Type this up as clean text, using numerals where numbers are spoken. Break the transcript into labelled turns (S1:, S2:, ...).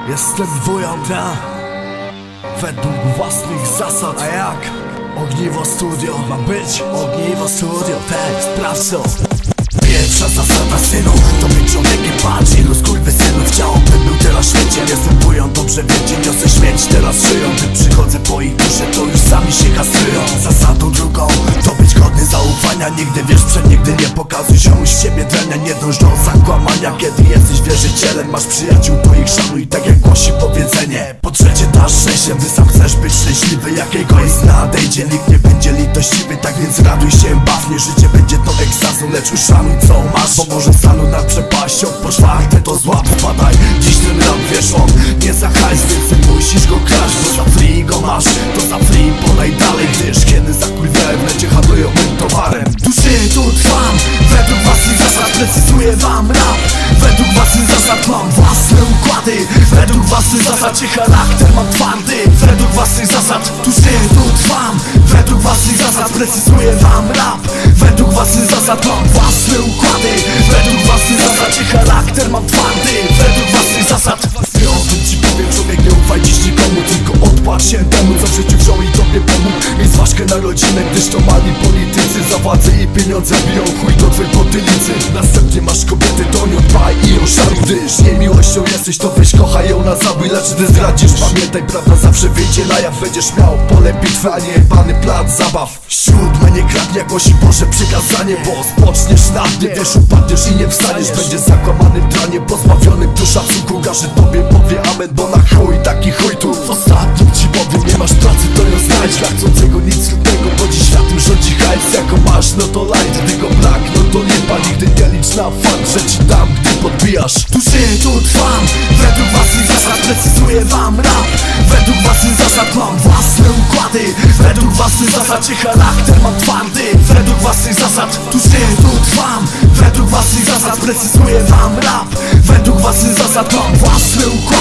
S1: Jestem wujan, według własnych zasad. A jak? Ogniwo Studio ma być? Ogniwo Studio, tak, sprawdź to. Pierwsza zasada, synu, to być człowiekiem. Patrz, ilu skurwysynów chciałoby był teraz w świecie. Jestem wujan, dobrze wiecie, niosę śmierć, teraz żyją. Gdy przychodzę po ich duszę, to już sami się kastrują. Zasadą drugą, to być godny zaufania. Nigdy wiesz przed, nigdy nie pokazuj się z siebie drania. Nie dąż do zakłamania, kiedy jesteś wierzycielem. Masz przyjaciół, to ich szanuj, tak jak głosi powiedzenie. Po trzecie, dasz szczęście, gdy sam chcesz być szczęśliwy. Jakiego jest nadejdzie, nikt nie będzie litościwy. Tak więc raduj się, baw, nie życie będzie to ekstazu, lecz uszanuj co masz, bo może stalu nad przepaścią. Po czwarte, to złap, wpadaj. Dziś ten rap, wiesz, on nie za hajs, więc musisz go kraść, bo za free go masz, to za free podaj dalej. Gdyż kiedy zakurwiałem, w necie handlują tym towarem. Tu żyję, tu trwam, według własnych zasad precyzuję wam rap. Według własnych zasad mam własne układy. Według własnych zasad charakter mam twardy. Według własnych zasad tu żyję, tu trwam. Według własnych zasad precyzuję wam rap. Według własnych zasad mam własne układy. Według własnych zasad charakter mam twardy. Według własnych zasad o tym ci powiem, człowiek, nie ufaj dziś nikomu, tylko odpłacz się temu, co w życiu wziął i tobie pomógł. Miej zważkę na rodzinę, gdyż to mali politycy za władzę i pieniądze biją chuj do twojej potylicy. Następnie masz kobiety, to nie dbaj i ją szanuj. Gdyż nie miłością jesteś, to weź kochaj ją na zabój. Lecz gdy zdradzisz, pamiętaj, prawda zawsze wyjdzie na jaw. Będziesz miał pole bitwy, a nie jebany plac zabaw. Siódme, nie kradnie, jak głosi Boże przykazanie, bo spoczniesz na dnie, wiesz, upadniesz i nie wstaniesz. Będziesz zakłamanym dranie, pozbawionym tu szacunku. Każdy tobie powie amen, bo na chuj taki chuj tu. W ostatnim ci powiem, nie masz pracy, to ją znajdź. Dla chcącego nic trudnego, bo dziś światem rządzi hajs. Jako masz, no to light, gdy go brak, no to lipa. Nigdy nie licz na fakt, że ci dam, gdy podbijasz. Tu żyję, tu trwam, według własnych zasad precyzuję wam rap. Według własnych zasad mam własne układy. Według własnych zasad charakter mam twardy. Według własnych zasad tu żyję, tu trwam. Według własnych zasad precyzuję wam rap. Według własnych zasad mam własne układy.